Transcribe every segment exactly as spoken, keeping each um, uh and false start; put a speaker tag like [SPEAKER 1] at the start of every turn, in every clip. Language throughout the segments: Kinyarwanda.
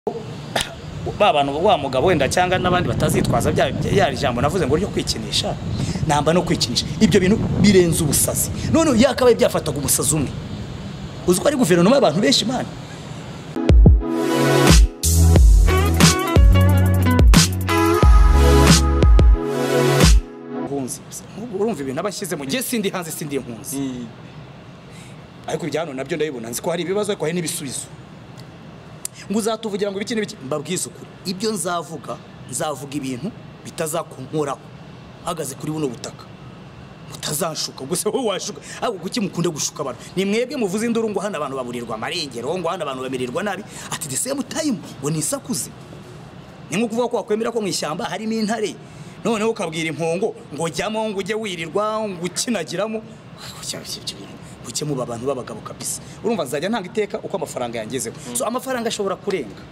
[SPEAKER 1] Babantu wa mugabo wenda cyangwa nabandi batazitwaza bya yari jambo navuze ngo ryo kwikinisha namba no kwikinisha ibyo bintu birenze ubusazi none yakabaye byafataga umusazi umwe uziko ari guverinoma y'abantu benshi man hunzi urumva ibintu abashyize mu gihe sindi hanze sindi impunzi ariko ibyano nabyo ndabibona nzi ko hari ibibazo ariko hari n'ibisubizo nguzatuvugira ngo biki n'ibiki mbabwiza ukuri ibyo nzavuga nzavuga ibintu bitazakunkoraho hagaze kuri buno butaka mutazanshuka gusa wowe washuka ahubwo kuki mukunda gushuka abantu ni mwebwe muvuze induru ngo hana abantu baburirwa amarengero ngo hana abantu bamirirwa nabi ati the same time ngo nisakuze ni nko kuvuga ko wakwemera ko mu ishyamba harimo intare none ukabwira impongo ngo jyamo ngo ujye wirirwa ngo ukinagiramo buke mu babantu babagabo kabisa urumva nzajya ntanga iteka uko amafaranga yangezeho so amafaranga ashobora kurenga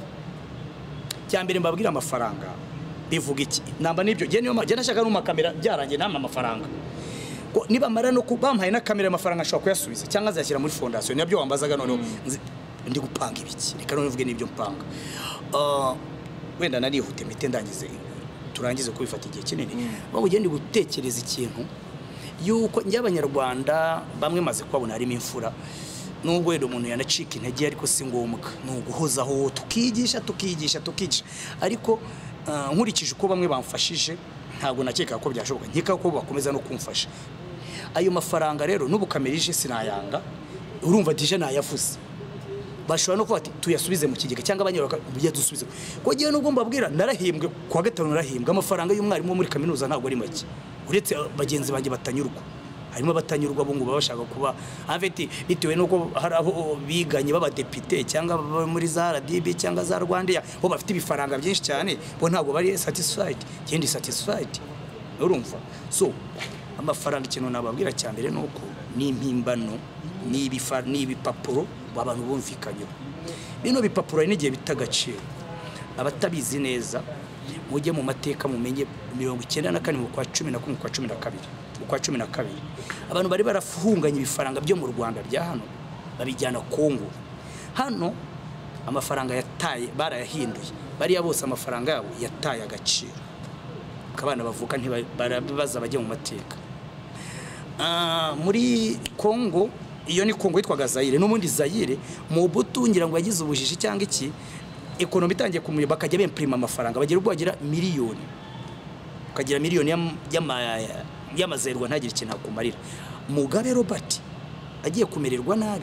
[SPEAKER 1] cyambere mbabwira amafaranga bivuga iki namba nibyo je niyo je nashaka no makamera byarangiye namwe amafaranga ko niba mara no kubampaye na kamera amafaranga ashobora kuyasubiza cyangwa azashyira muri fondation nabyo wambazaga none ndi gupanga ibiki reka none uvuge nibyo mpanga uh wenda narihute mite ndangize turangize ko bifata igihe kinini bwo ugende gutekereza ikintu yuko njy'abanyarwanda bamwe maze kwabona harimo imfura nubwo rero umuntu yanacika intege ariko si ngombwa nuguhozaho tukigisha tukigisha tukigisha ariko nkurikije uko bamwe bamfashije ntabwo nakeka ko byashoboka nkeka ko bakomeza no kumfasha ayo mafaranga rero nubukamerije sinayanga urumva dije nayavuze bashobora no kuba tuyasubize mu kigega cyangwa abanyarwanda bujye dusubize ko giye nubwo mbabwira narahimbwe kwa gatanu narahimbwe amafaranga y'umwarimu muri kaminuza ntabwo ari make uretse bagenzi banjye batanyurwa harimo batanyurwa bo ngo babashaka kuba afite bitewe nuko hari abo biganye b'abadepite cyangwa muri za R D B cyangwa za Rwanda bo bafite ibifaranga byinshi cyane bo ntabwo bari satisfied kindi satisfied urumva so amafaranga ikintu nababwira cyambere nuko ni impimbano ni ibifar ni ibipapuro abantu bumvikanye bino bipapuro n'igihe bitagaciro abatabizi neza mujye mu mateka mumenye mirongo icyenda na kane mu kwa cumi na kumwe kwa cumi na kabiri mu kwa cumi na kabiri abantu bari barafunganye ibifaranga byo mu Rwanda bya hano babijyana Kongo hano amafaranga yataye barayahinduye bari yabose amafaranga yabo yataye agaciro kabana bavuka ntibarabaza bajye mu mateka ah muri Kongo iyo ni Kongo yitwaga Zaire n'umundi Zaire mu butungira ngo yagize ubujiji cyangwa iki ekonomi itangiye kumuye bakajya bemprima amafaranga bagira ubwo bagira miliyoni ukagira miliyoni y'amazerwa ntagira ikintu akumarira Mugabe Robert agiye kumererwa nabi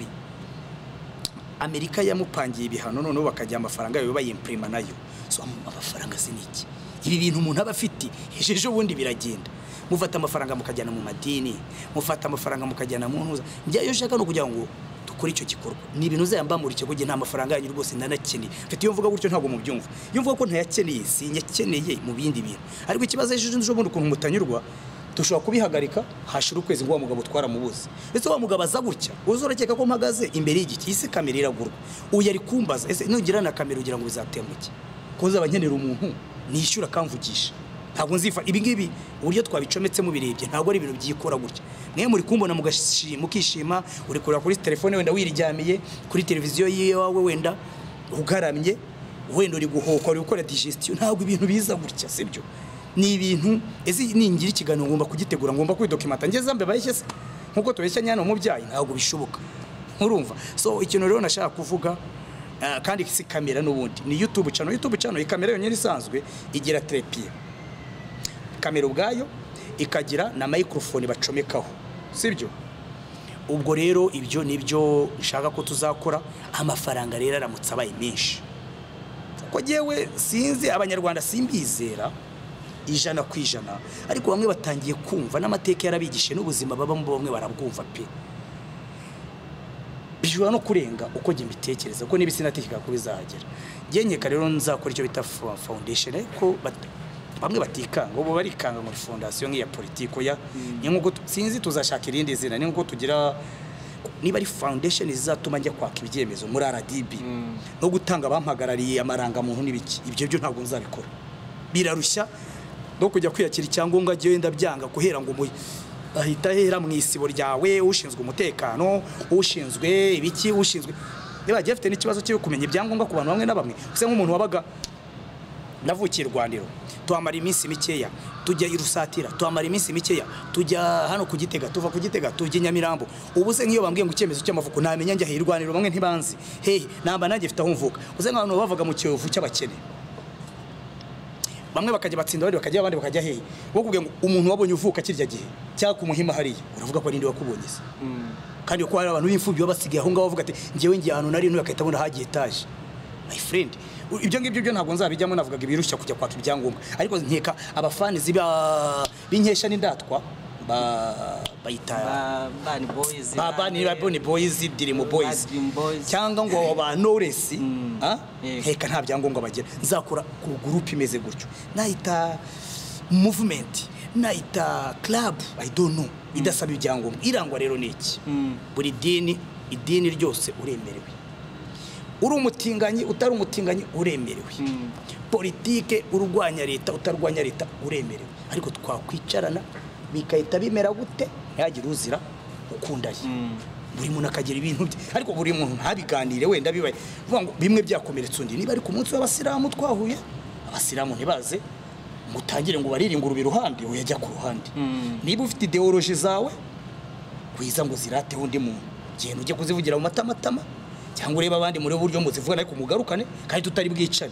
[SPEAKER 1] Amerika yamupangiye ibihano none bakajya amafaranga yo bayimprima nayo so amafaranga siniki ibi bintu umuntu aba afite hejeje ubundi biragenda mufata amafaranga mukajyana mu madini mufata amafaranga mukajyana mu ntuza njyayo shaka no kugira ngo kuri icyo gikorwa ni ibintu uzayambamura icyo kugira nta mafaranga yanyu rwose ndanakeneye mfite iyo mvuga gutyo ntabwo mubyumva iyo mvuga ko ntayakeneye sinyakeneye mu bindi bintu ariko ikibazo ejo njo bundi ukuntu mutanyurwa dushobora kubihagarika hashira ukwezi ngo wa mugabo twara mubuze ese wa mugabo aza gutya uzorakeka ko mpagaze imbere y'igiki ise kamera iragurwa uyu ari kumbaza ese nugira na kamera ugira ngo bizatemuke koza abanyenera umuntu nishyura kamvugisha ntabwo nzifa ibi ngibi uburyo twabicometse mu birebye ntabwo ari ibintu byikora gutya mwe muri kumbona mugashima mukishima uri kurira kuri telefone wenda wirijyamiye kuri televiziyo yawe wenda ugaramye wenda uri guhoka uri gukora digestion ntabwo ibintu biza gutya sibyo ni ibintu ezi ningira ikiganiro ngomba kugitegura ngomba kwidokimata ngeze mbe bayishye nkuko tubeshya nyana umubyayi ntabwo bishoboka nkurumva so ikintu rero nashaka kuvuga uh, kandi si kamera n'ubundi ni YouTube channel YouTube channel ikamera yonyine isanzwe igira trépied kamera ubwayo ikagira na microphone bacomekaho sibyo ubwo rero ibyo nibyo nshaka ko tuzakora amafaranga rero aramutse abaye menshi ko jewe sinzi abanyarwanda simbizera ijana kwijana ariko bamwe batangiye kumva n'amateka yarabigishe n'ubuzima babamo bamwe barabwumva pe bijura no kurenga uko nge mbitekereza ko nibisinatekeka ko bizagera ngenyeka rero nzakora icyo bita foundation ariko bamwe batikanga ubu barikanga muri fondation nk'iya politiko ya ni nkuko sinzi tuzashaka irindi zina ni nkuko tugira niba ari foundation izatuma njya kwaka ibyemezo muri R D B no gutanga bampagarariye amaranga muntu nibiki ibyo byo ntabwo nzabikora birarushya no kujya kwiyakira icyangombwa giye ndabyanga kuhera ngo ahita hera mu isibo ryawe ushinzwe umutekano ushinzwe ibiki ushinzwe niba bagiye bafite n'ikibazo cyo kumenya ibyangombwa ku bantu bamwe na bamwe use nk'umuntu wabaga navukiye Rwandiro tuhamara iminsi mikeya tujya i Rusatira tuhamara iminsi mikeya tujya hano ku Gitega tuva ku Gitega tujya Nyamirambo ubu se nk'iyo bambwiye ngo icyemezo cy'amavuko namenya njya hi Rwandiro bamwe ntibanzi hehe namba nanjye mfite aho mvuka uze nk'abantu bavaga mu Kiyovu cy'abakene bamwe bakajya batsinda abandi bakajya abandi bakajya hehe wo kubwiye ngo umuntu wabonye uvuka kirya gihe cyangwa ku Muhima hariya uravuga ko ninde wakubonye se kandi ko hari abantu b'imfubyi babasigaye aho ngaho bavuga ati ngewe ngiye ahantu nari ntuye akahita abona hagiye etaje my friend ibyo ngibyo byo ntabwo nzabijyamo navugaga ibirushya kujya kwaka ibyangombwa ariko nkeka abafani ziba binkesha n'indatwa ba bayita
[SPEAKER 2] bani boys
[SPEAKER 1] ba bani bani boys dirimo boys cyangwa ngo aba Knowless ah nkeka nta byangombwa bagira nzakora ku group imeze gutyo nahita movement nahita club I don't know idasaba ibyangombwa irangwa rero niki buri dini idini ryose uremerewe uri umutinganyi utari umutinganyi uremerewe politike urwanya leta utarwanya leta uremerewe ariko twakwicarana bikahita bimera gute yagira uzira ukundaye buri muntu akagira ibintu bye ariko buri muntu ntabiganire wenda bibaye vuga ngo bimwe byakomeretse undi niba ari ku munsi w'abasilamu twahuye abasilamu ntibaze mutangire ngo bariringura ubiruhande uyajya ku ruhande niba ufite ideology zawe kwiza ngo zirate undi muntu genda ujye kuzivugira mu matamatama cyangwa ureba abandi muri buryo muzivuga ariko mugarukane kandi tutari bwicane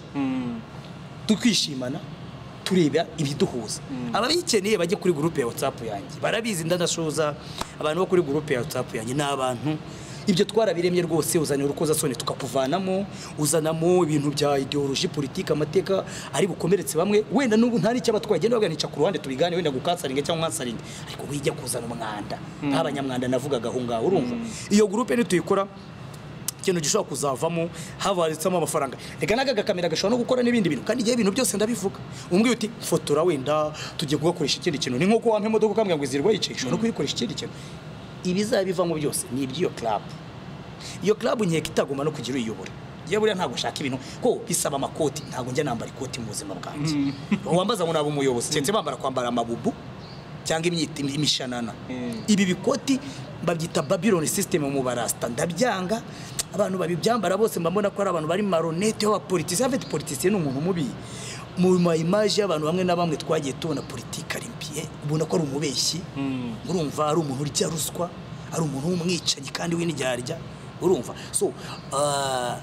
[SPEAKER 1] tukishimana tureba ibiduhuza ababikeneye bajye kuri groupe ya WhatsApp yanjye barabizi ndadashoza abantu bo kuri groupe ya WhatsApp yanjye n'abantu ibyo twarabiremye rwose uzanira urukoza sone tukakuvanamo uzanamo ibintu bya ideology politique amateka ari bukomeretse bamwe wenda n'ubu ntari cyaba twagenda baganisha ku ruhande tubigane wenda gukansaringa cyangwa nkansaringa ariko wijya kuzana umwanda nk'abanyamwanda navugaga aho ngaho urumva iyo groupe ni tuyikora ikintu gishobora kuzavamo havaritsamo amafaranga reka naga gakamera gashobora no gukora n'ibindi bintu kandi igihe ibintu byose ndabivuga umbwiye uti fotora wenda tujye kugakoresha ikindi kintu ni nko ko wampe imodoka ukambwira ngo izirwa yicaye ushobora kuyikoresha ikindi kintu ibizabivamo byose ni iby'iyo club iyo club nkeka itagomba no kugira uyiyobora yewe buriya ntabwo ushaka ibintu ko bisaba amakoti ntabwo njya nambara ikoti mu buzima bwanjye wambaza ngo nabo umuyobozi cyetse bambara kwambara amabubu cyangwa imyita imishanana ibi bikoti babyita Babylon system mu barasta ndabyanga abantu babibyambara bose mbambona ko ari abantu bari maronete wa politicien avec politicien n'umuntu mubi mu ma image y'abantu bamwe na bamwe twagiye tubona politique arimpiye ubona ko ari umubeshyi urumva ari umuntu urya ruswa ari umuntu w'umwicanyi kandi w'indyarya urumva so uh,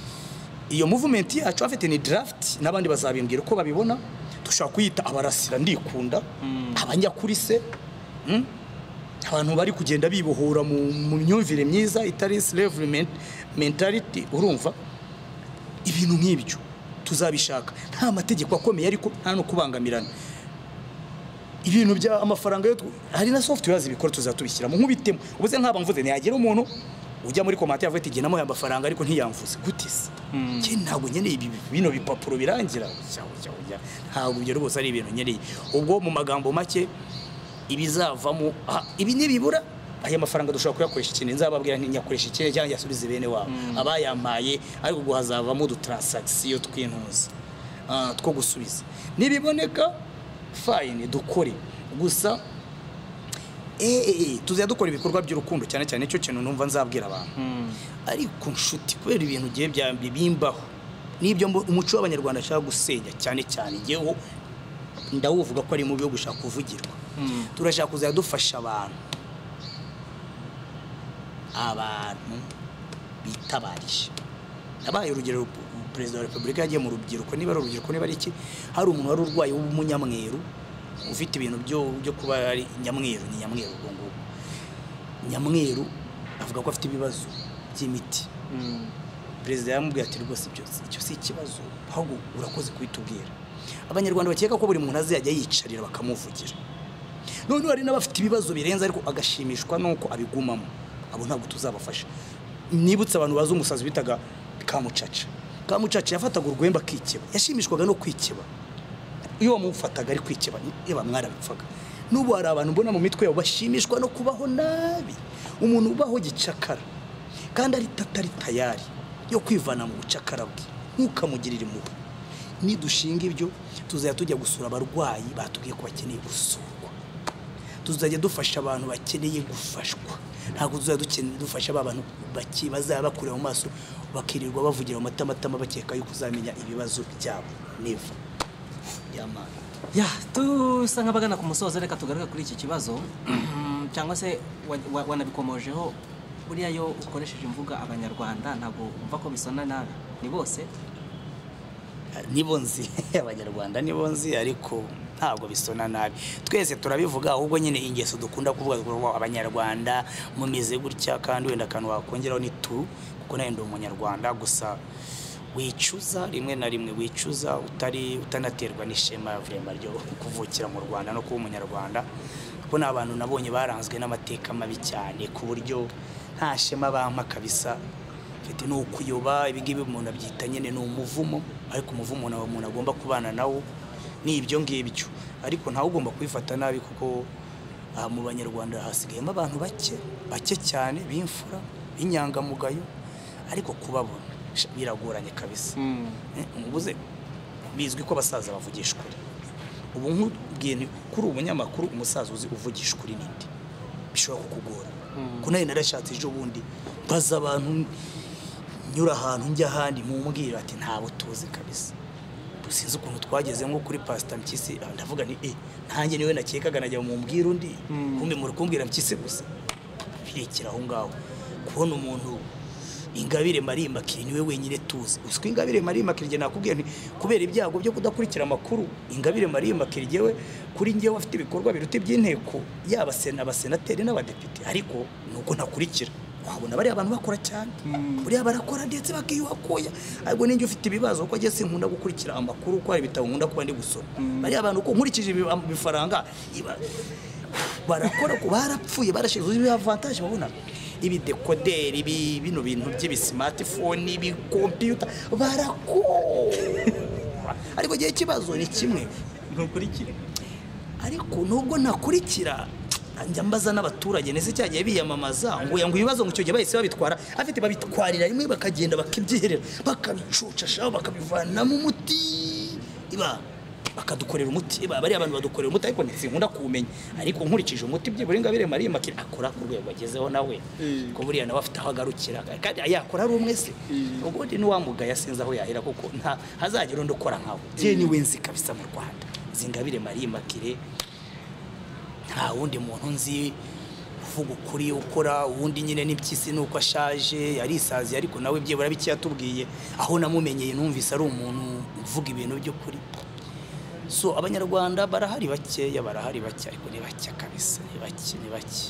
[SPEAKER 1] iyo movement yacu afite ni draft nabandi bazabimbwira uko babibona dushaka kuyita abarasira ndikunda abanya kuri se abantu bari kugenda bibohora mu myumvire myiza itari slavery mentality urumva ibintu nk'ibyo tuzabishaka nta mategeko akomeye ariko nta no kubangamirana ibintu bya amafaranga yo hari na software zibikora tuzatubishyira mu nkubitemo ubuze nk'aba mvuze ntiyagira umuntu ujya muri commentaire avuga ati gena mo amafaranga ariko ntiyamvuze gutise cye ntabwo nyeneye ibi bino bipapuro birangira ntabwo ibyo rwose ari ibintu nyeneye ubwo mu magambo make ibizavamo ibi nibibura aya mafaranga dushobora kuyakoresha ikindi nzababwira ntinyakoresha ikindi cyangwa yasubize bene wabo abayampaye ariko guhazavamo du transaction twintuza two gusubiza nibiboneka fine dukore gusa eh tuzya dukora ibikorwa by'urukundo cyane cyane cyo kintu numva nzabwira abantu ariko nshuti kubera ibintu giye byambibimbaho nibyo umuco w'abanyarwanda ashaka gusenya cyane cyane ngeho ndawuvuga ko ari mu byo gushaka kuvugirwa turashaka kuzaya dufasha abantu abantu bitabarije abaye urugero Perezida wa Repubulika yagiye mu rubyiruko niba ari urubyiruko niba ari iki hari umuntu wari urwaye w'umunyamweru ufite ibintu byo byo kuba ari nyamweru ni nyamweru ngo nyamweru avuga ko afite ibibazo by'imiti Perezida yamubwiye ati rwose ibyo icyo si ikibazo ahubwo urakoze kwitubwira abanyarwanda bakeka ko buri muntu azajya yicarira bakamuvugira none hari n'abafite ibibazo birenze ariko agashimishwa nuko abigumamo abo ntabwo tuzabafasha nibutse abantu bazo umusazi bitaga Kamucaca Kamucaca yafataga urwemba kwikeba yashimishwaga no kwikeba iyo wamufataga ari kwikeba yeba mwarabipfaga nubu hari abantu mbona mu mitwe yabo bashimishwa no kubaho nabi umuntu ubaho gicakara kandi ari tatari tayari yo kwivana mu bucakara bwe ntukamugirire impuhwe nidushinga ibyo tuzaya tujya gusura abarwayi batubwiye ko bakeneye gusurwa tuzajya dufasha abantu bakeneye gufashwa ntabwo tuzajya dukeneye dufasha abantu bakibaza bakure mu maso bakirirwa bavugira mu matamatama bakeka yuko uzamenya ibibazo byabo neva yama
[SPEAKER 2] ya tusanga bagana ku musozo reka tugaruka kuri iki kibazo cyangwa se wanabikomojeho buriya yo ukoresheje imvuga abanyarwanda ntabwo umva ko bisona nabi ni bose
[SPEAKER 1] nibo nzi abanyarwanda nibo nzi ariko ntabwo bisona nabi twese turabivuga ahubwo nyine ingeso dukunda kuvuga ngo abanyarwanda mumize gutya kandi wenda kantu wakongeraho ni tu kuko nayo ndi umunyarwanda gusa wicuza rimwe na rimwe wicuza utari utanaterwa n'ishema vrema ryo kuvukira mu Rwanda no kuba umunyarwanda kuko n'abantu nabonye baranzwe n'amateka mabi cyane ku buryo nta shema bampa kabisa fite no kuyoba ibigibi umuntu abyita nyene no umuvumo ariko umuvumo nawo umuntu agomba kubana nawo ni ibyo ngibyo ariko ntawe ugomba kwifata nabi kuko aha mu banyarwanda hasigayemo abantu bake bake cyane b'imfura b'inyangamugayo ariko kubabona biragoranye kabisa umubuze bizwi ko abasaza bavugisha ukuri ubu nkubwiye kuri ubunyamakuru umusaza uzi uvugisha ukuri ninde bishobora kukugora kunaye narashatse ejo bundi baza abantu nyura ahantu njya handi mu mbwira ati ntabo tuzi kabisa dusinze ukuntu twageze nko kuri Pastor Mpyisi ndavuga ni eh ntange niwe nakekaga najya mu mbwira undi kumbe muri kumbwira Mpyisi gusa birekera aho ngaho kubona umuntu Ingabire Marimakire niwe wenyine tuzi usiko Ingabire Marimakire nge nakubwiye nti kubera ibyago byo kudakurikira amakuru Ingabire Marimakire jewe kuri ngewe wafite ibikorwa biruti by'inteko yaba sena abasenateri n'abadepite ariko nuko ntakurikira wabona bari abantu bakora cyane buri barakora ndetse bakiyuhakoya ariko ninjye ufite ibibazo uko ageze nkunda gukurikira amakuru ko ari bitabo nkunda kuba ndi gusoma bari abantu uko nkurikije ibifaranga barakora ko barapfuye barashize ibi avantage babona ibi decoder ibi bino bintu by'ibi smartphone ibi computer barako ariko gihe kibazo ni kimwe
[SPEAKER 2] ntukurikira
[SPEAKER 1] ariko nubwo nakurikira njya mbaza n'abaturage nese cyagiye biyamamaza ngo yangu ibibazo ngo cyo gihe bahise babitwara afite babitwarira rimwe bakagenda bakibyiherera bakabicuca shaho bakabivana mu muti iba bakadukorera umuti iba bari abantu badukorera umuti ariko ntsinkunda kumenya ariko nkurikije umuti byibura Ingabire Marimakire akora ku rwego agezeho nawe ko buriya nawe afite aho agarukira kandi yakora ari umwe se ubwo ndi n'uwamuga yasinze aho yahera kuko nta hazagira undi ukora nkawe je ni wenzi kabisa mu Rwanda Ingabire Marimakire nta wundi muntu nzi uvuga ukuri ukora uwundi nyine n'Impyisi nuko ashaje yarisazi ariko nawe byebura biki yatubwiye aho namumenyeye numvise ari umuntu uvuga ibintu byo kuri so abanyarwanda barahari bakeya barahari bake ariko ni bake kabisa ni bake ni bake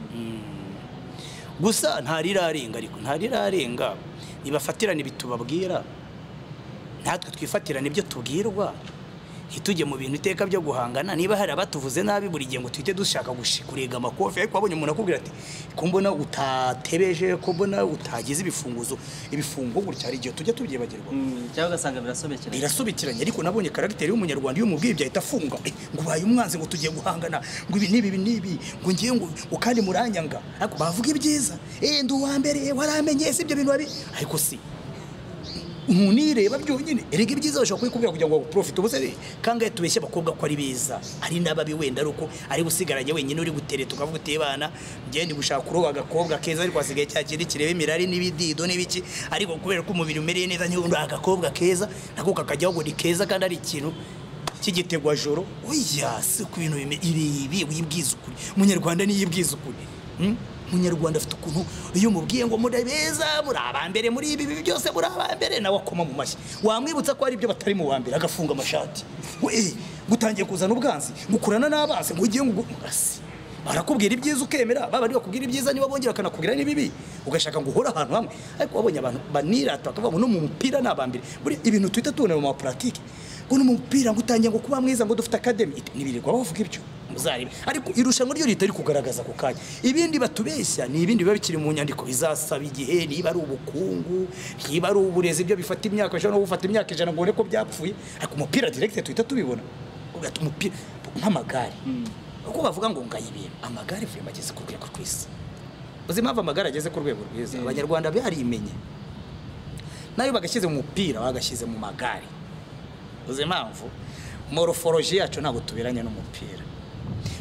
[SPEAKER 1] gusa ntarirarenga ariko ntarirarenga nibafatirana ibitubabwira natwe twifatirana ibyo tubwirwa hituje mu bintu iteka byo guhangana niba hari abatuvuze nabi buri gihe ngo twite dushaka gushikurega amakofi ariko abonye umuntu akubwira ati ko mbona utatebeje ko mbona utagize ibifunguzo ibifungo gutya ari gihe tujya tubyibagirwa
[SPEAKER 2] cyangwa gasanga birasobekeranye
[SPEAKER 1] birasobekeranye ariko nabonye character y'umunyarwanda iyo mubwiye byahita afunga ngo baye umwanzi ngo tugiye guhangana ngo ibi nibi ibi nibi ngo ngiye ngo ukandi muranyanga ariko bavuga ibyiza eh ndu wa mbere waramenye se ibyo bintu babi ariko si umunireba byonyine erega ibyiza bashaka kwikubira kugira ngo profit ubuse kangaye tubeshye bakobwa ko ari beza ari nababi wenda ruko ari gusigaranye wenyine uri gutereta ukavuga uti bana ngende gushaka kuroba agakobwa keza ari kwasigaye cyakiri kirebe mirari nibidido nibiki ariko kubera ko umubiri umereye neza nyundo agakobwa keza nako kakajyaho ngo ni keza kandi ari ikintu kigitegwa joro oya si ku bintu ibi wibwiza ukuri umunyarwanda ni yibwiza ukuri Munyarwanda afite ukuntu iyo mubwiye ngo murabeza murabambere muri ibi byose murabambere nawe akoma mu mashyi wamwibutsa ko ari byo batari mu wambere agafunga amashati we gutangiye kuzana ubwanzi gukurana n'abase ngo ugiye ngo asi barakubwira ibyiza ukemera baba ari bakubwira ibyiza niba bongera kanakubwira nibibi ugashaka ngo uhora ahantu hamwe ariko wabonye abantu banirata bakavuga no mu mupira n'abambere buri ibintu twita tubona mu pratique ngo no mu mupira ngo utangiye ngo kuba mwiza ngo dufite academy nibirirwa bavuga ibyo muzari ariko irushanwa ryo ritari kugaragaza ku kanya ibindi batubeshya ni ibindi biba bikiri mu nyandiko bizasaba igihe niba ari ubukungu niba ari uburezi byo bifata imyaka ejo no gufata imyaka ijana ngo ko byapfuye ariko umupira direct twita tubibona ugata umupira nk'amagare uko bavuga ngo ngayibiye amagare vuye mageze ku rwego rw'isi uzima ava amagare ageze ku rwego rwiza abanyarwanda barimenye nayo bagashyize mu mupira bagashyize mu magare uzima mvu morphology yacu ntabwo tubiranye n'umupira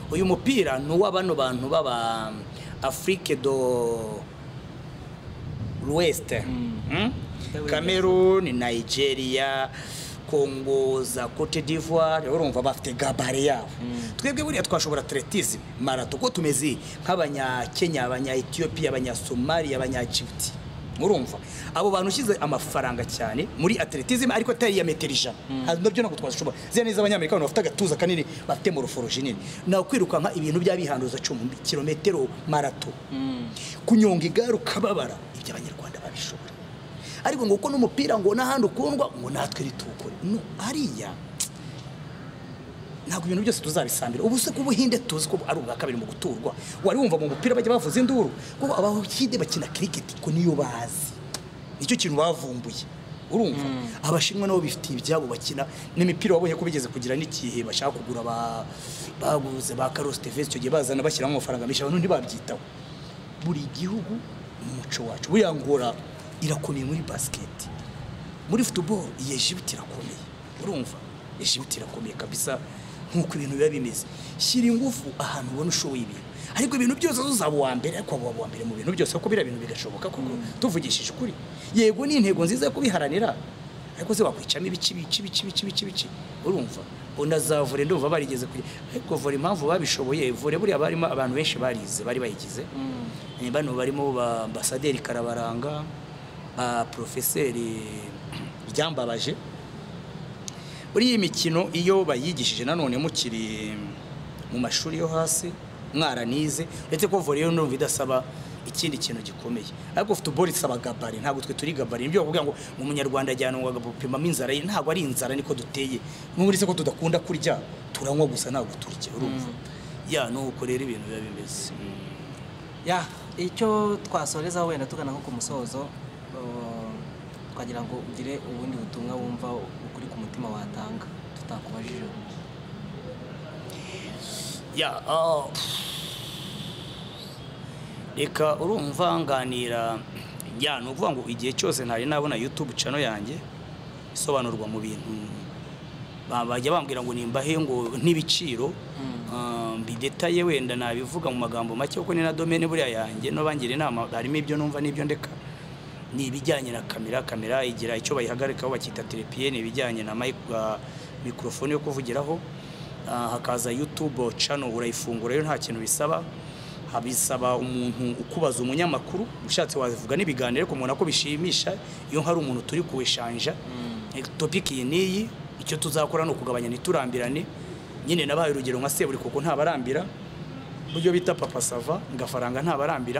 [SPEAKER 1] uyu mupira ni uw'abano bantu baba Afrique do l'Ouest, mm. Cameroon, Nigeria, Congo, za Cote d'Ivoire, urumva bafite gabare yabo. Twebwe buriya twashobora atletisme marato ko tumeze nk'abanya Kenya, abanya Ethiopia, abanya Somalia, abanya Djibouti. Urumva abo bantu ushyize amafaranga cyane muri atletisme ariko atari ya metero ijana. Nabyo nako twashobora. Zya neza abanyamerika bafite agatuza kanini bafite morphology nini. Naho kwirukanka ibintu byabihanduza cumi kilometero marato. Kunyonga igare ukababara ibyo abanyarwanda babishobora. Ariko ngo uko n'umupira ngo nahandi ukundwa ngo natwe ritukore. No ariya ntabwo ibintu byose tuzabisambira. Ubu se kubuhinde tuzi ko ari ubwa kabiri mu guturwa. Wari wumva mu mupira bajya bavuza induru kuko abahinde bakina cricket ko niyo bazi. Nicyo kintu bavumbuye. Urumva abashinwa nabo bifite ibyabo bakina n'imipira wabonye ko bigeze kugira n'ikihe bashaka kugura ba baguze ba Carlos Tevez cyo gihe bazana bashyira mu mafaranga misha abantu ntibabyitaho. Buri gihugu umuco wacu buriya ngora irakomeye muri basket. Muri football Egypt irakomeye. Urumva Egypt irakomeye kabisa nkuko ibintu biba bimeze. Shyira ingufu ahantu ubona ushoboye ibintu. Ariko ibintu byose uzaba wa mbere ariko abo wa mbere mu bintu byose ko bira bintu bigashoboka kuko tuvugishije ukuri. Yego ni intego nziza yo kubiharanira. Ariko se wakwicamo ibici bici bici bici bici bici. Urumva unazavure ndumva barigeze kuri ariko vore impamvu babishoboye vore buri abarimo abantu benshi barize bari bayigize. Mm. Bano barimo ba ambassadeur Karabaranga, ba professeur Ryambabaje. Buri iyi mikino iyo bayigishije nanone mukiri mu mashuri yo hasi mwaranize ndetse ko vore yo ndumva idasaba ikindi kintu gikomeye. Ariko football isaba gabari ntabwo twe turi gabari ibyo bavuga ngo mu munyarwanda ajyana ngo agapima inzara ntabwo ari inzara niko duteye. Muri se ko tudakunda kurya turanywa gusa ntabwo turya urumva. Ya no ukorera ibintu biba bimeze.
[SPEAKER 2] Ya icyo twasoreza wenda tugana nko ku musozo twagira ngo ugire ubundi butumwa wumva ukuri ku mutima watanga tutakubajije.
[SPEAKER 1] Ya uh, eka urumva nganira ya no kuvuga ngo igihe cyose ntari nabona YouTube channel yanjye isobanurwa mu bintu bajya bambwira ngo nimbahe ngo n'ibiciro mbidetaye wenda nabivuga mu magambo make uko ni na domaine buriya yanjye no bangira inama harimo ibyo numva n'ibyo ndeka ni ibijyanye na kamera kamera igira icyo bayihagarikaho bakita trépied ni ibijyanye na microphone yo kuvugiraho. Hakaza YouTube channel urayifungura yo nta kintu bisaba habisaba umuntu ukubaza umunyamakuru ushatse wazivuga n'ibiganiro ko umuntu ako bishimisha iyo hari umuntu turi kuweshanja topic iyi niyi icyo tuzakora no kugabanya niturambirane nyine nabaye urugero nka Seburi kuko nta barambira buryo bita Papa Sava ngafaranga nta barambira.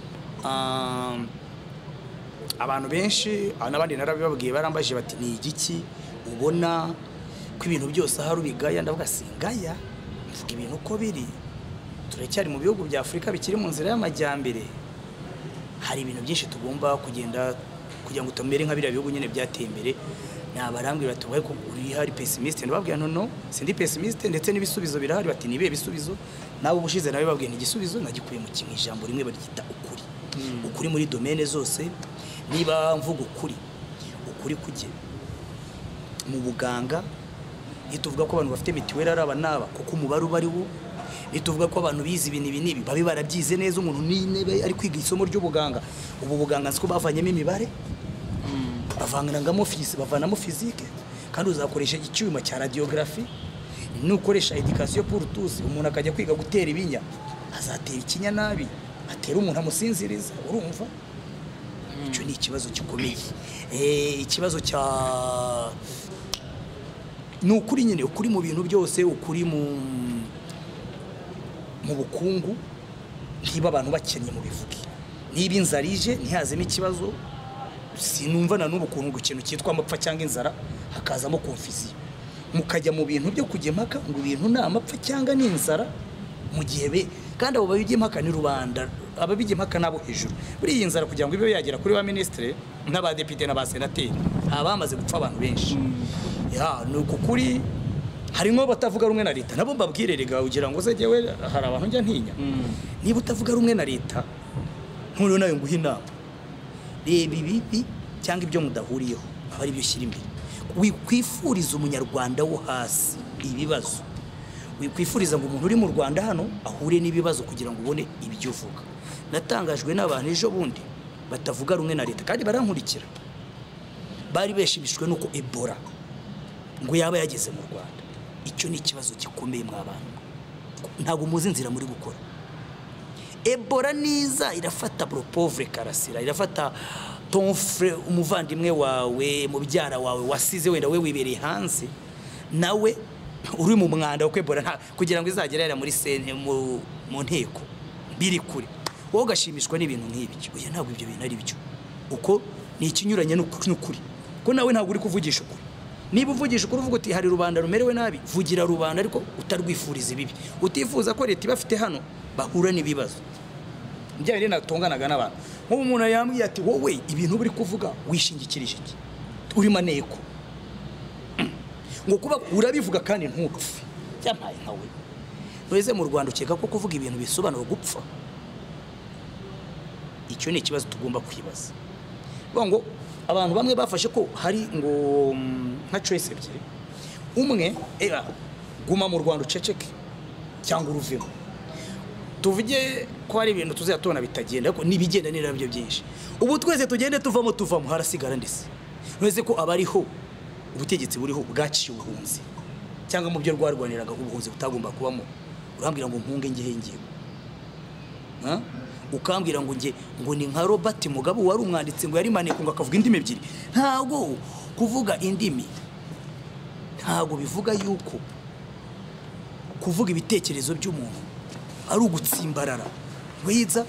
[SPEAKER 1] Abantu benshi anabandi narabibabwiye barambaje bati ni igiki ubona ko ibintu byose hari ubigaya ndavuga singaya mvuga ibintu uko biri. Turacyari mu bihugu bya Afrika bikiri mu nzira y'amajyambere. Hari ibintu byinshi tugomba kugenda kugira ngo tumere nka biriya bihugu nyine byateye imbere. Nabarambwira tubaye ko uri hari pessimist ndababwira no no sindi pessimist ndetse n'ibisubizo birahari bati nibe bisubizo nawe ubushize nawe babwiye n'igisubizo nagikuye mu kimwe ijambo rimwe barigita ukuri. Mm. Ukuri muri domaine zose niba mvuga ukuri ukuri kujye mu buganga nituvuga ko abantu bafite mitiwera araba naba kuko umubare ubari wo nituvuga ko abantu bizi ibintu ibi nibi babi barabyize neza umuntu n'intebe ari kwiga isomo ry'ubuganga. Ubu buganga siko bavanyemo imibare bavangirangamo fisi bavanamo physique kandi uzakoresha icyuma cya radiographie nukoresha education pour tous. Umuntu akajya kwiga gutera ibinya azatera ikinya nabi atera umuntu amusinziriza urumva. Icyo ni ikibazo gikomeye. Eh ikibazo cya nukuri nyine ukuri mu bintu byose ukuri mu mu bukungu ntiba abantu bakennye mu bivuge niba inzarije ntihazemo ikibazo. Sinumva na n'ubu kuntu ikintu cyitwa amapfa cyangwa inzara hakazamo confusion mukajya mu bintu byo kujya impaka ngo ibintu na amapfa cyangwa n'inzara mu gihe be kandi abo babijye impaka ni rubanda ababijye impaka nabo hejuru. Buri iyi nzara kugira ngo ibe yagera kuri ba ministre n'abadepite n'abasenateri abamaze gupfa abantu benshi. Ya nuko kuri harimo batavuga rumwe na leta nabo mbabwirerega ugira ngo zegewe hari abantu njya ntinya. Niba utavuga rumwe na leta nkuru nayo nguha inama reba ibibi cyangwa ibyo mudahuriyeho abari byo shyira imbere wikwifuriza umunyarwanda wo hasi ibibazo wikwifuriza ngo umuntu uri mu Rwanda hano ahure n'ibibazo kugira ngo ubone ibyo uvuga. Natangajwe n'abantu ejo bundi batavuga rumwe na leta kandi barankurikira, bari beshimishwe nuko Ebola ngo yaba yageze mu Rwanda. Icyo ni ikibazo gikomeye mw'abantu, ntabwo muzi inzira muri gukora. Ebola niza irafata pro pauvre Karasira, irafata ton frère, umuvandimwe wawe, mubyara wawe wasize wenda we wibereye hanze, nawe uri mu mwanda uko Ebola nta kugira ngo izagerera muri sente mu mu nteko biri kuri wowe gashimishwa n'ibintu nk'ibyo. Oya, ntabwo ibyo bintu ari byo, uko ni ikinyuranye n'ukuri, ko nawe ntabwo uri kuvugisha ukuri. Niba uvugisha ukuri uvuga uti hari rubanda rumerewe nabi, vugira rubanda ariko utarwifuriza ibibi, utifuza ko leta ibafite hano bahura n'ibibazo. Njye rero natonganaga n'abantu nk'ubu umuntu yambwiye ati wowe ibintu uri kuvuga wishingikirije iki, uri maneko ngo kuba urabivuga kandi ntupfe cyamaye nkawe. Weze mu Rwanda ukeka ko kuvuga ibintu bisobanura gupfa? Icyo ni ikibazo tugomba kwibaza. Ngo abantu bamwe bafashe ko hari ngo nka choice ebyiri, umwe era guma mu Rwanda uceceke cyangwa uruvemo. Tuvuge ko hari ibintu tuzatona bitagenda ariko nibigenda nira byo byinshi, ubu twese tugende tuvamo tuvamo harasigara ndise. Weze ko abariho ubutegetsi buriho bwaciye ubuhunzi cyangwa mu byo rwarwaniraga ubuhunzi butagomba kubamo, urambwira ngo mpunge nge hengiye, ha ukambwira ngo nge ngo ni nka Robert Mugabe wari umwanditse ngo yari maneko ngo akavuga indimi ebyiri. Ntago kuvuga indimi ntago bivuga yuko kuvuga ibitekerezo by'umuntu ari ugutsimbarara. Wiza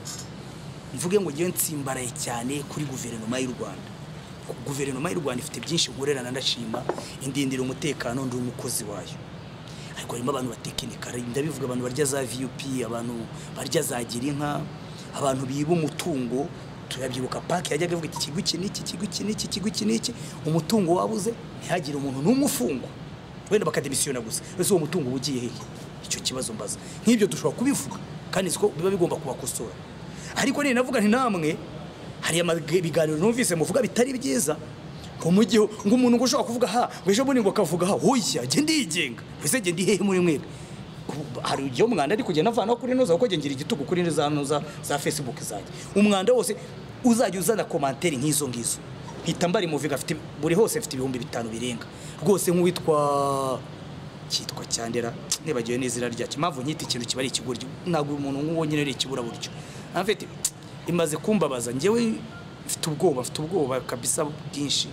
[SPEAKER 1] mvuge ngo ngiye ntsimbaraye cyane kuri guverinoma y'u Rwanda. Guverinoma y'u Rwanda ifite byinshi ngorerana ndashima, indindira umutekano ndi umukozi wayo, ariko harimo abantu batekinika, ndabivuga abantu barya za V U P, abantu barya za girinka, abantu biba umutungo. Turabyibuka paki yajyaga ivuga iki kigo iki n'iki kigo iki n'iki kigo iki n'iki, umutungo wabuze ntihagire umuntu n'umufungo, wenda bakademisiona gusa. Ese uwo mutungo ugiye hehe? Icyo kibazo mbaza. Nk'ibyo dushobora kubivuga kandi siko biba bigomba kubakosora. Ariko ni navuga nti namwe hari amabiganiro numvise muvuga bitari byiza ngo mugiho ngo umuntu ngo ushobora kuvuga ha wejo buni ngo kavuga ha hoya je ndigenga ese je ndi hehe muri mwebwe. Hari ujyo umwanda ari kugenda avana kuri noza uko gengira igitugu kuri za noza za Facebook zanjye. Umwanda wose uzajya uzana commentaire nk'izo ngizo mpita mbari muvuga afite buri hose afite ibihumbi bitanu birenga rwose nk'uwitwa cyitwa Cyandera nibagiye n'izira ryacyo mpamvu nkita ikintu kibari ikiguryo ntabwo umuntu nk'uwo nyine ari ikibura buryo. Afite imaze kumbabaza njyewe mfite ubwoba mfite ubwoba kabisa bwinshi.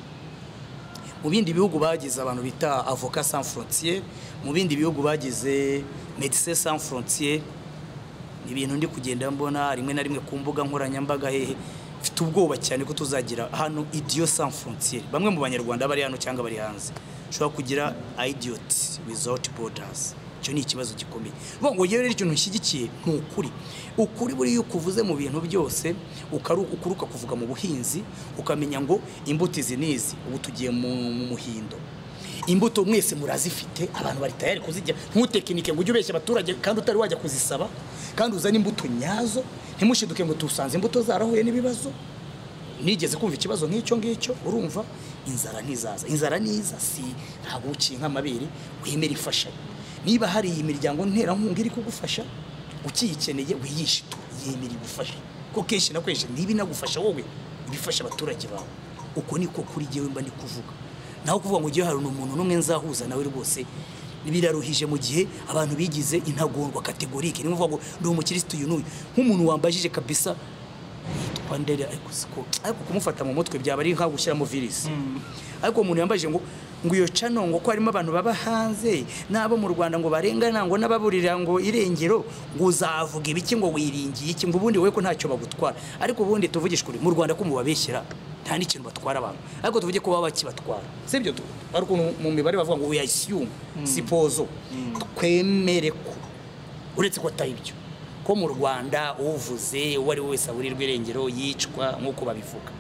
[SPEAKER 1] Mu bindi bihugu bagize abantu bita Avocats Sans Frontières, mu bindi bihugu bagize Médecins Sans Frontières, ni ibintu ndi kugenda mbona rimwe na rimwe ku mbuga nkoranyambaga hehe. Mfite ubwoba cyane ko tuzagira hano Idiots Sans Frontières, bamwe mu banyarwanda bari hano cyangwa bari hanze ushobora kugira Idiots Without Borders. Cyo ni ikibazo gikomeye. Ngo yewe rero ikintu nshyigikiye n'ukuri. Ukuri buri yo kuvuze mu bintu byose, ukaruka ukuruka kuvuga mu buhinzi, ukamenya ngo imbuto izi nizi ubu tugiye mu muhindo. Imbuto mwese murazifite, abantu bari tayari kuzijya. Ntutekinike ngo ujye ubeshya abaturage kandi utari wajya kuzisaba, kandi uzana imbuto nyazo, ntimushiduke ngo tusanze imbuto zarahuye n'ibibazo. Nigeze kumva ikibazo nk'icyo ngicyo, urumva inzara ntizaza. Inzara niza si ntabwo uciye nk'amabere wemera ifasha. Niba hari imiryango ntera nkunga iri kugufasha ukiyikeneye wiyishito yemera igufasha, ko kenshi na kenshi nibi nagufasha wowe ibifasha abaturage bawe. Uko niko kuri jewe mba ndi kuvuga. Naho kuvuga ngo giye hari umuntu numwe nzahuza nawe rwose nibiraruhije mu gihe abantu bigize intagondwa kategorike. Ni mvuga ngo ndi umukristo yunuye nk'umuntu wambajije kabisa twandere ariko siko ariko kumufata mu mutwe byaba ari nka gushyira mu virus. Ariko umuntu yambajije ngo ngo iyo channel ngo ko harimo abantu baba hanze nabo mu Rwanda ngo barengana ngo nababurira ngo irengero ngo uzavuga ibiki ngo wiringiye iki ngo ubundi we ko ntacyo bagutwara. Ariko ubundi tuvugishwe mu Rwanda ko mubabeshyira nta n'ikintu batwara abantu, ariko tuvuge ko baba kibatwara. Sibyo tu ariko mu mibare bavuga ngo we assume suppose twemere ko uretse ko atari byo ko mu Rwanda uvuze wari wese aburirwe irengero yicwa nkuko babivuga.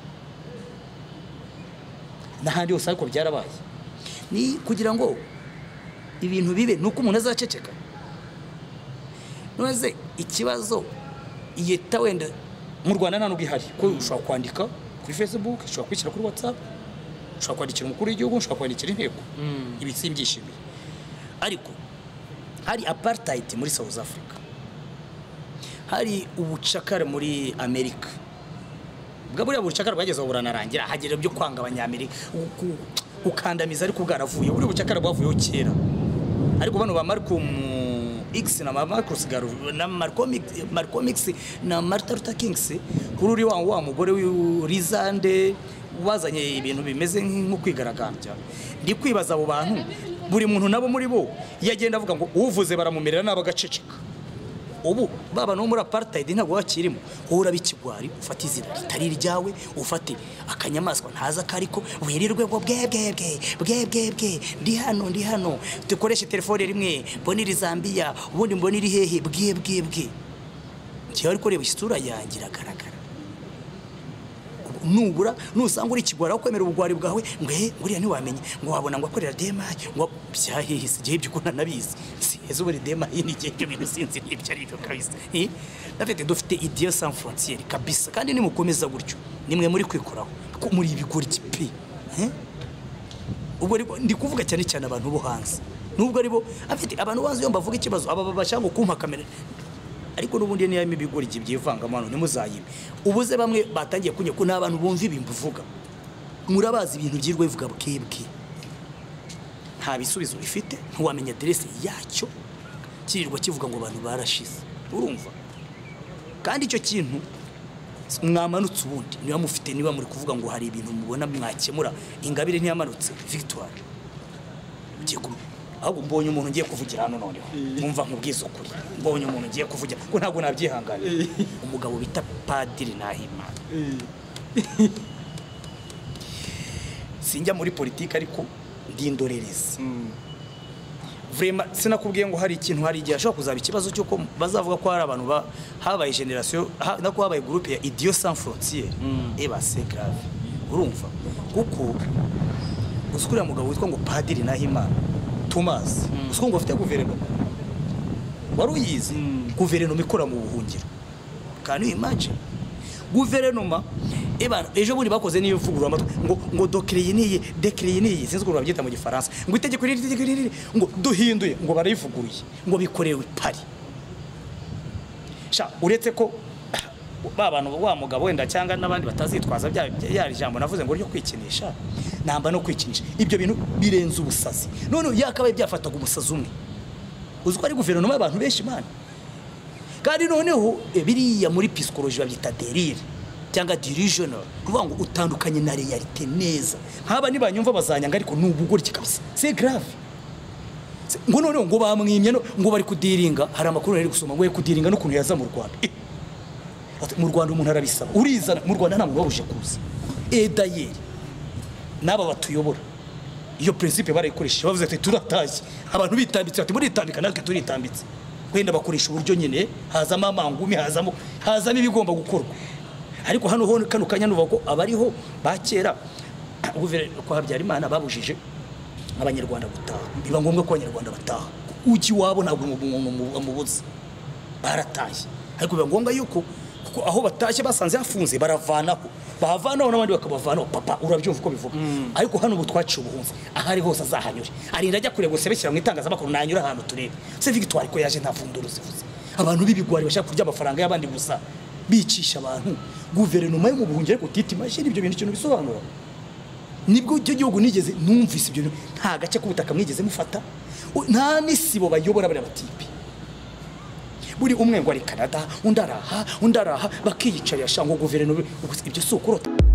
[SPEAKER 1] Nahandi hose ariko byarabaye. Ni kugira ngo ibintu bibe nuko umuntu azaceceka. Noze ikibazo yeta wenda mu Rwanda nta n'ubihari ko ushobora kwandika kuri Facebook, ushobora kwishyira kuri WhatsApp, ushobora kwandikira umukuru w'igihugu, ushobora kwandikira inteko. Ibi simbyishimiye. Ariko hari apartheid muri South Africa, hari ubucakara muri Amerika. Bwa buriya bucakara bwageze aho buranarangira, hagera byo kwanga abanyamerika ukandamiza, ariko bwaravuye. Buri bucakara bwavuyeho kera, ariko bano ba Malcolm X na Marcus Garvey na Malcolm Malcolm X na Martin Luther King kuri uri wa wa mugore w'Rizande wazanye ibintu bimeze nko kwigaragambya. Ndi kwibaza abo bantu, buri muntu nabo muri bo yagenda avuga ngo uvuze baramumerera n'abagaceceka. Ubu baba no muri apartheid ntabwo wakirimo, uhura bikigwari ufata izina ritari ryawe, ufate akanyamaswa ntaza kariko wirirwe ngo bwebwebwe bwebwebwe ndi hano ndi hano dukoreshe telefone rimwe mboniri Zambia ubundi mboniri hehe bwebwebwe. Cyo ariko reba isura yanjye iragaragara. Nubura nusanga uri kigwara kwemera ubugwari bwawe ngo he nguriya ntiwamenye ngo wabona ngo akorera dema ngo byahihise gihe byo kuna nabizi sizo buri dema yini gihe byo bintu sinzi n'ibyo ari byo kabisa. Eh dafite dufite idée sans frontières kabisa, kandi nimukomeza gutyo nimwe muri kwikoraho ko muri ibigori kipi. Eh ubwo ndi kuvuga cyane cyane abantu bo hanze, nubwo ari bo afite abantu banze yo mbavuga ikibazo aba babashanga kumpa kamera, ariko nubundi niyo imibigori gibyivanga mano nimuzayibe. Ubuze bamwe batangiye kunye ko nabantu bumva ibintu uvuga, murabazi ibintu byirwe bivuga bwebwe, nta bisubizo bifite, ntiwamenya adresse yacyo, kirirwa kivuga ngo abantu barashize. Urumva kandi icyo kintu mwamanutse ubundi niba mufite, niba muri kuvuga ngo hari ibintu mubona mwakemura, Ingabire ntiyamanutse Victoire ugiye ku ahubwo mbonye umuntu ngiye kuvugira hano noneho umva nkubwiza ukuri, mbonye umuntu ngiye kuvugira ko ntabwo nabyihangana, umugabo bita Padiri Nahimana. Sinjya muri politiki ariko ndindorereza. Vraiment sinakubwiye ngo hari ikintu hari igihe ashobora kuzaba ikibazo cyuko bazavuga ko hari abantu ba habaye generation nako habaye groupe ya Idée sans frontières. Et ba c'est grave. Urumva kuko usukurira mugabo witwa ngo Padiri Nahimana Thomas usko ngo afite guverinoma waruyizi guverinoma ikora mu buhungiro. Kandi imagine guverinoma eba ejo buri bakoze niyo mfugura amatwe ngo ngo docreye niye decreye niye sinzi ko babyita mu gifaransa ngo itegeko riri itegeko riri ngo duhinduye ngo barayivuguruye ngo bikorewe pari. Sha uretse ko babantu wa mugabo wenda cyangwa nabandi batazitwaza bya yari jambo navuze ngo ryo kwikinisha namba no kwikinisha ibyo bintu birenze ubusazi. None yakabaye byafataga umusazi umwe uziko ari guverinoma y'abantu benshi man. Kandi noneho biriya muri psychologie babyita délire cyangwa delusional, kuvuga ngo utandukanye na realite neza. Haba nibanyumva bazanyanga ariko n'ubugori kikabisa, c'est grave. Ngo noneho ngo bamwimye ngo bari kudiringa, hari amakuru ari gusoma ngo ye kudiringa no kuntu yaza mu Rwanda. Mu Rwanda umuntu arabisaba urizana mu Rwanda nta muntu wabuje kuza. Et d'ailleurs naba batuyobora iyo principe barayikoresha bavuze ati turatashye abantu bitambitse ati muri itambika natwe turitambitse, kwenda bakoresha uburyo nyine hazamo amangumi hazamo hazamo ibigomba gukorwa. Ariko hano ho kano kanya nuva ko abariho bakera guverinoma kwa Habyarimana babujije abanyarwanda gutaha, biba ngombwa ko abanyarwanda bataha uki wabo ntabwo umubuza barataye. Ariko biba ngombwa yuko kuko aho batashye basanze hafunze baravanaho bahavanaho n'abandi bakabavanaho papa urabyumva uko bivuga. Ariko hano ubutwaciye ubuhunzi ahari hose azahanyure arinda ajya kure gusebekira mu itangazamakuru nanyura ahantu turebe se Victoire ko yaje nta funduro zivuze abantu bibigwari bashaka kurya amafaranga y'abandi gusa bicisha abantu. Guverinoma yo mu buhungire ko titi mashini ibyo bintu ikintu bisobanura nibwo cyo gihugu nigeze numvise ibyo nta gace k'ubutaka mwigeze mufata nta nisibo bayobora bari abatipi buri umwe ngo ari Canada undaraha undaraha bakiyicarira shango guverinoma ibyo sukurota.